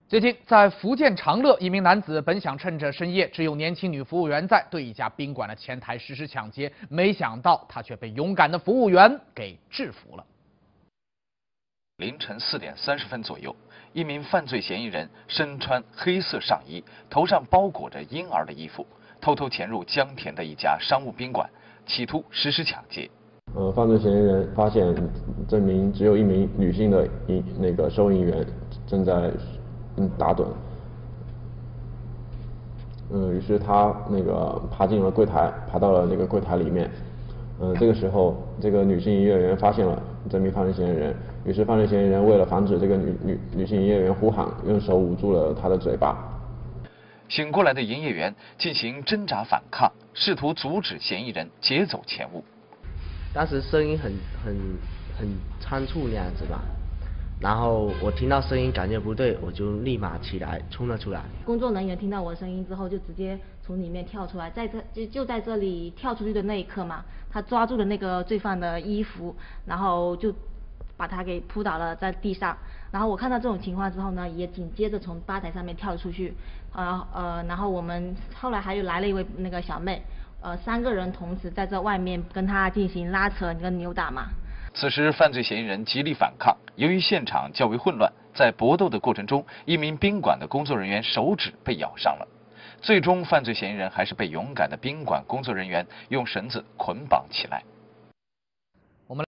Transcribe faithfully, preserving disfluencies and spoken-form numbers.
最近，在福建长乐，一名男子本想趁着深夜只有年轻女服务员在，对一家宾馆的前台实施抢劫，没想到他却被勇敢的服务员给制服了。 凌晨四点三十分左右，一名犯罪嫌疑人身穿黑色上衣，头上包裹着婴儿的衣服，偷偷潜入江田的一家商务宾馆，企图实施抢劫。 呃，犯罪嫌疑人发现这名只有一名女性的银那个收银员正在嗯打盹，嗯，于是他那个爬进了柜台，爬到了那个柜台里面。嗯，这个时候这个女性营业员发现了这名犯罪嫌疑人，于是犯罪嫌疑人为了防止这个女女女性营业员呼喊，用手捂住了她的嘴巴。 醒过来的营业员进行挣扎反抗，试图阻止嫌疑人劫走钱物。 当时声音很很很仓促那样子吧，然后我听到声音感觉不对，我就立马起来冲了出来。 工作人员听到我的声音之后，就直接从里面跳出来，在这就就在这里跳出去的那一刻嘛，他抓住了那个罪犯的衣服，然后就把他给扑倒了在地上。然后我看到这种情况之后呢，也紧接着从吧台上面跳了出去，呃呃，然后我们后来还有来了一位那个小妹。呃，三个人同时在这外面跟他进行拉扯跟扭打嘛。 此时，犯罪嫌疑人极力反抗，由于现场较为混乱，在搏斗的过程中，一名宾馆的工作人员手指被咬伤了。最终，犯罪嫌疑人还是被勇敢的宾馆工作人员用绳子捆绑起来。